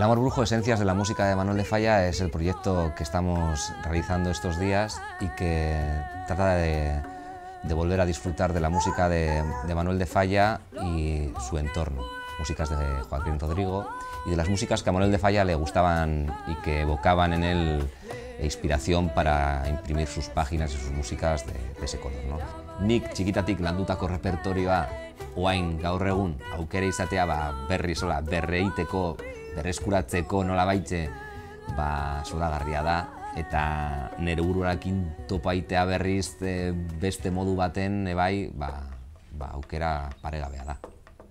El Amor Brujo, Esencias de la música de Manuel de Falla es el proyecto que estamos realizando estos días y que trata de volver a disfrutar de la música de Manuel de Falla y su entorno, músicas de Joaquín Rodrigo y de las músicas que a Manuel de Falla le gustaban y que evocaban en él inspiración para imprimir sus páginas y sus músicas de ese color, ¿no? Nik txikitatik landutako repertorioa orain gaur egun aukera izatea berriz berreiteko, berreskuratzeko nolabaitze zoragarria da, eta nire buruarekin topaitea berriz beste modu baten aukera paregabea da.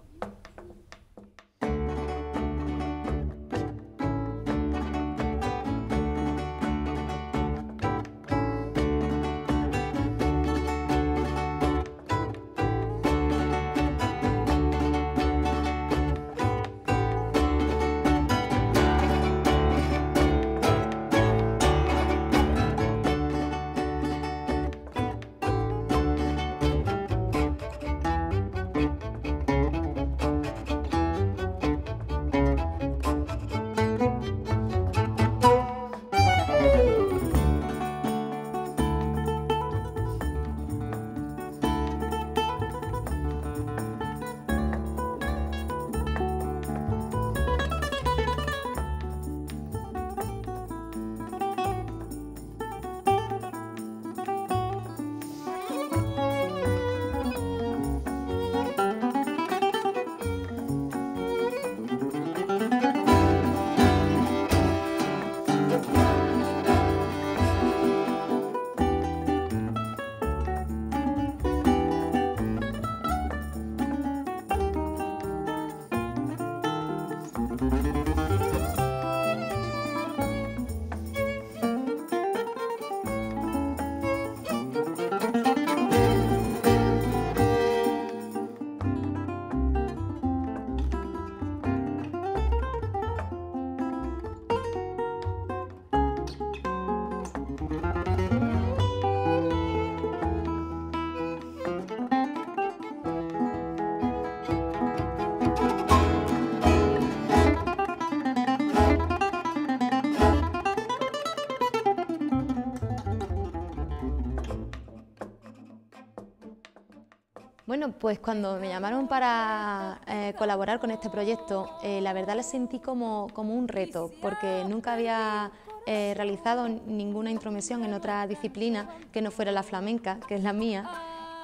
Bueno, pues cuando me llamaron para colaborar con este proyecto, la verdad lo sentí como un reto, porque nunca había realizado ninguna intromisión en otra disciplina que no fuera la flamenca, que es la mía,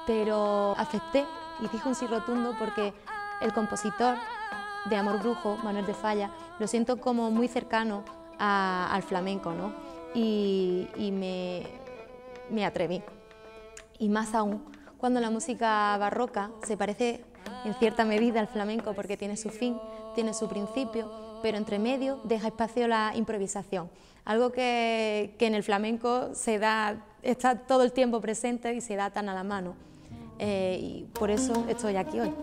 pero acepté y dije un sí rotundo porque el compositor de Amor Brujo, Manuel de Falla, lo siento como muy cercano al flamenco, ¿no? Y me atreví, y más aún cuando la música barroca se parece en cierta medida al flamenco porque tiene su fin, tiene su principio, pero entre medio deja espacio a la improvisación, algo que en el flamenco está todo el tiempo presente y se da tan a la mano, y por eso estoy aquí hoy.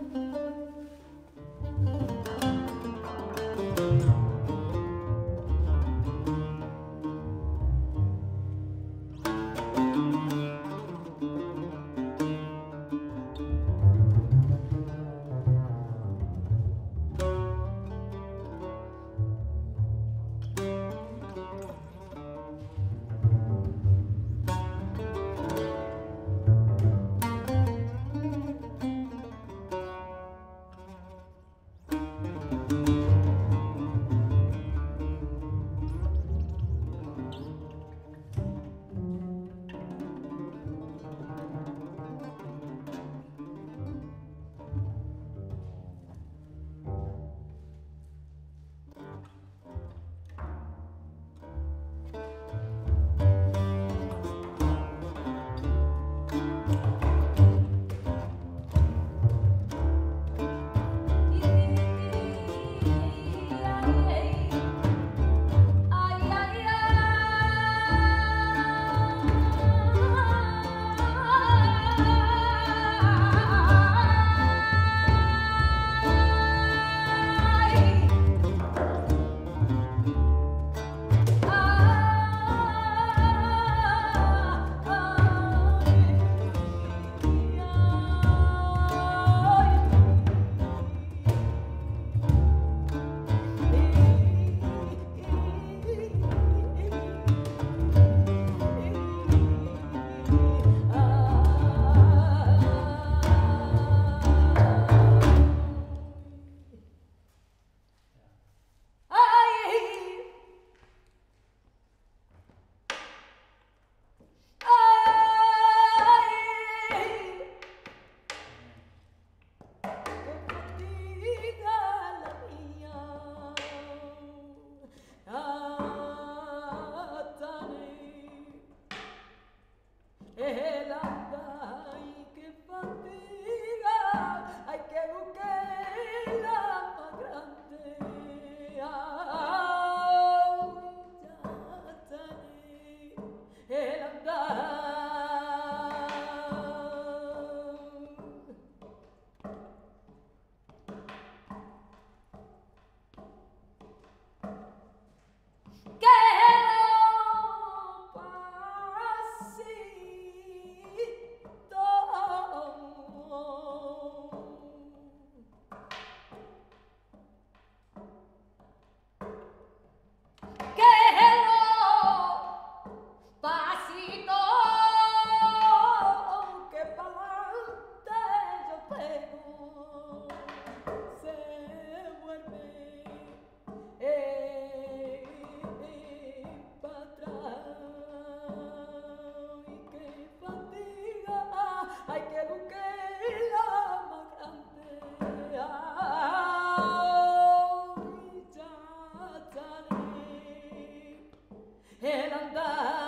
el andar.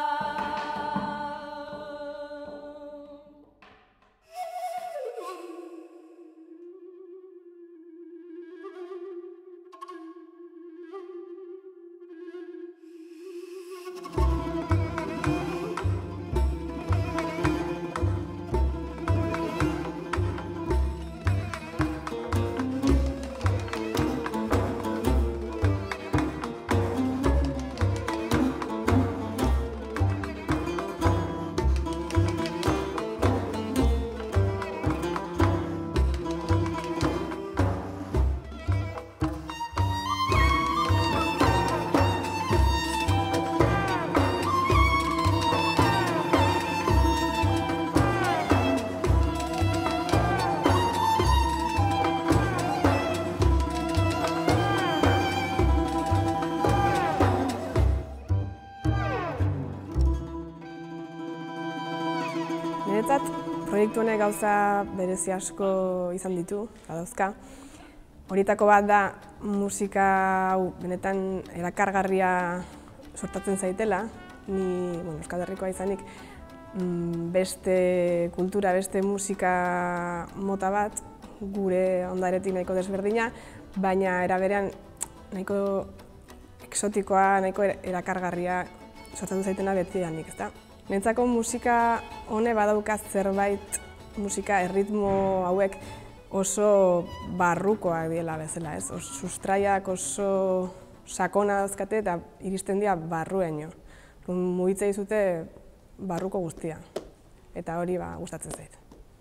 Niretzat, proiektu honek gauza berezi asko izan ditu, dauzka. Horietako bat da musika hau benetan erakargarria sortatzen zaitela. Ni Euskal Herrikoa izanik beste kultura, beste musika mota bat, gure ondaretik nahiko desberdina, baina era berean nahiko exotikoa, nahiko erakargarria sortatzen zaitena betidanik, ezta? Niretzako musika hone badauka zerbait, musika erritmo hauek oso barrukoak diela bezala, ez? Sustraiak oso sakona dauzkate eta iristen dira barrueño. Mugitzea dizute barruko guztia, eta hori gustatzen zait.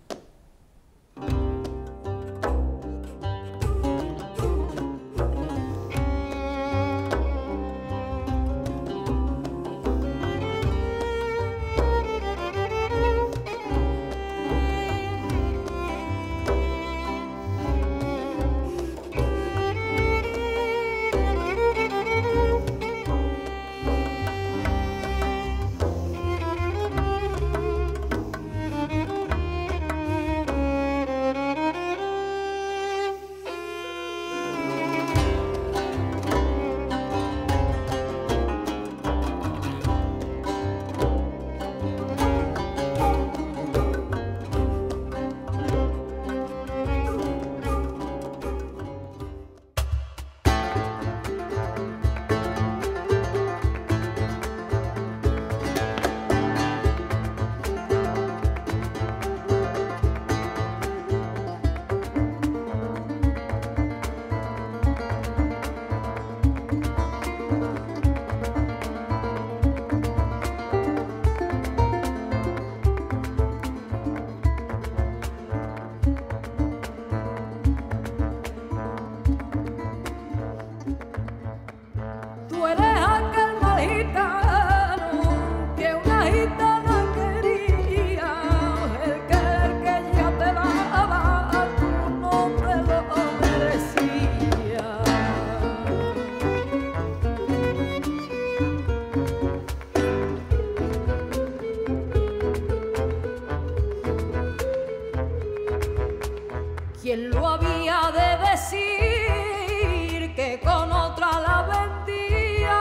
¿Quién lo había de decir que con otra la vendía?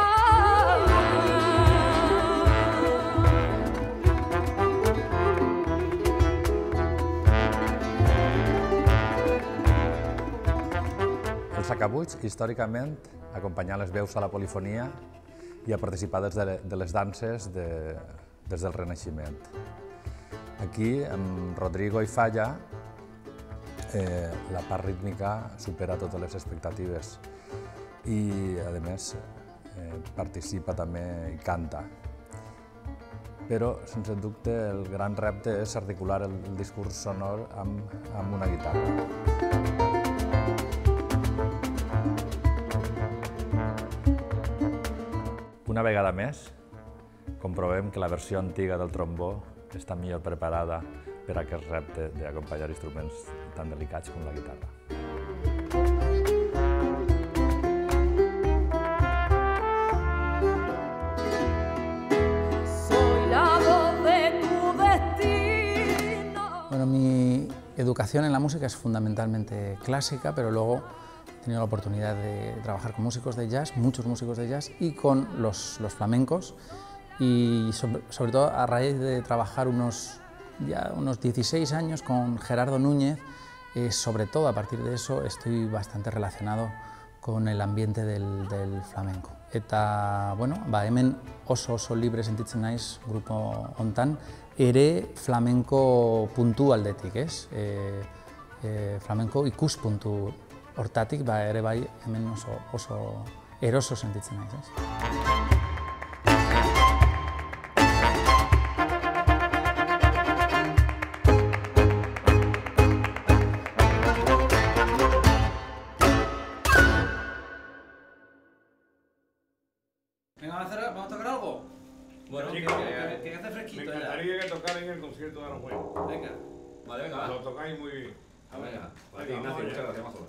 El sacabuig, històricament, acompanyar les veus a la polifonia i ha participat de les danses des del Renaixement. Aquí, amb Rodrigo i Falla, la part rítmica supera totes les expectatives i, a més, participa també i canta. Però, sense dubte, el gran repte és articular el discurs sonor amb una guitarra. Una vegada més, comprovem que la versió antiga del trombó està millor preparada per a aquest repte d'acompanyar instruments tan delicats com la guitarra. Bueno, mi educación en la música es fundamentalmente clásica, pero luego he tenido la oportunidad de trabajar con músicos de jazz, muchos músicos de jazz, y con los flamencos, y sobre todo a raíz de trabajar unos 16 años con Gerardo Núñez, sobre todo a partir de eso estoy bastante relacionado con el ambiente del flamenco. Eta, bueno, hemen oso libre sentitzen naiz grupo hontan, ere flamenko puntu aldetik, ez? Flamenko ikuspuntu hortatik, ere bai hemen oso eroso sentitzen naiz, ez? Venga, ¿vamos a tocar algo? Bueno, tiene que hacer fresquito. Me encantaría que tocaran en el concierto de Aranjuez. Venga. Vale, venga, va. Lo tocáis muy bien. Venga. Vale, Ignacio, muchas gracias, mazo.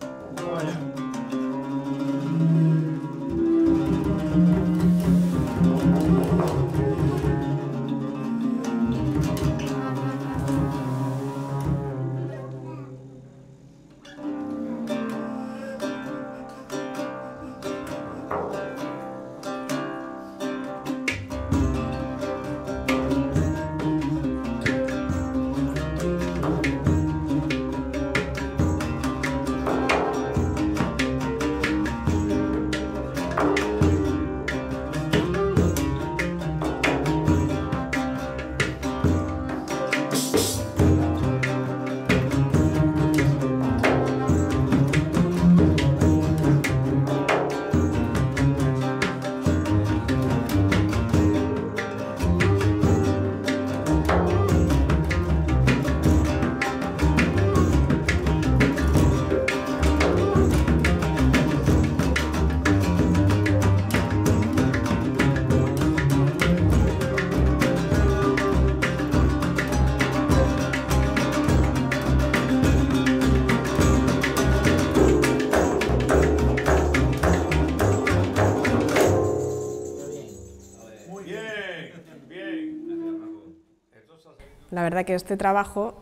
La verdad que este trabajo,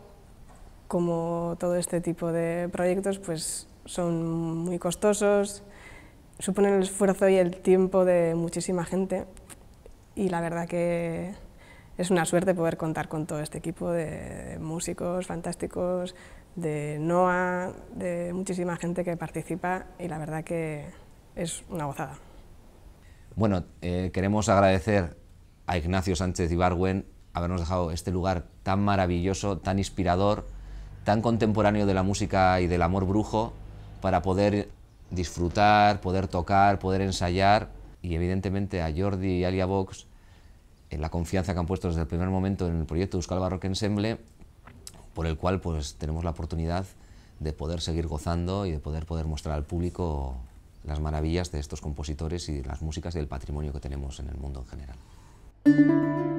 como todo este tipo de proyectos, pues son muy costosos, suponen el esfuerzo y el tiempo de muchísima gente, y la verdad que es una suerte poder contar con todo este equipo de músicos fantásticos, de NOA, de muchísima gente que participa, y la verdad que es una gozada. Bueno, queremos agradecer a Ignacio Sánchez Ibargüen habernos dejado este lugar tan maravilloso, tan inspirador, tan contemporáneo de la música y del amor brujo, para poder disfrutar, poder tocar, poder ensayar, y evidentemente a Jordi y Alia Vox en la confianza que han puesto desde el primer momento en el proyecto Euskal Barrock Ensemble, por el cual pues tenemos la oportunidad de poder seguir gozando y de poder mostrar al público las maravillas de estos compositores y de las músicas y del patrimonio que tenemos en el mundo en general.